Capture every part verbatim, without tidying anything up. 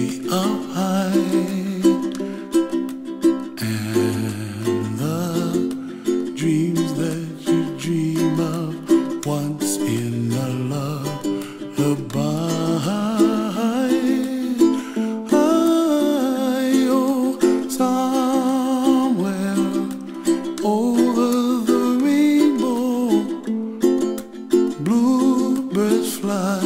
up high, and the dreams that you dream of once in a lullaby. Oh, somewhere over the rainbow, bluebirds fly.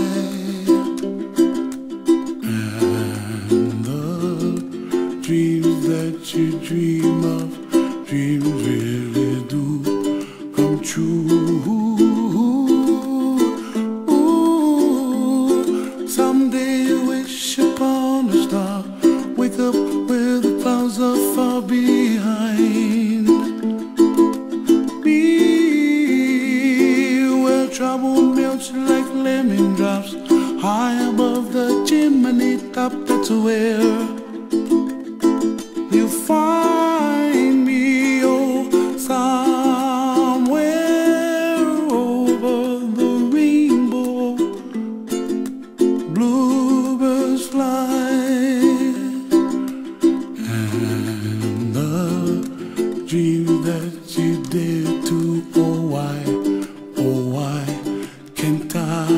Dreams that you dream of, dreams really do come true. Ooh, someday you wish upon a star, wake up where the clouds are far behind. Be where trouble melts like lemon drops, high above the chimney top. That's where you find me, oh, somewhere over the rainbow, bluebirds fly, and the dreams that you dare to, oh why, oh why can't I?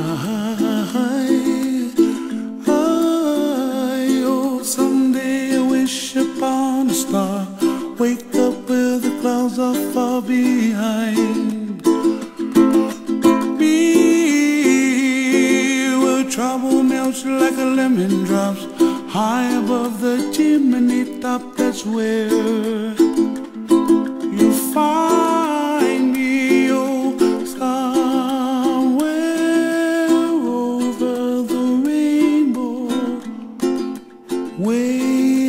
Upon a star, wake up where the clouds are far behind. Be where trouble melts like a lemon drops, high above the chimney top. That's where you find me, oh, somewhere over the rainbow, way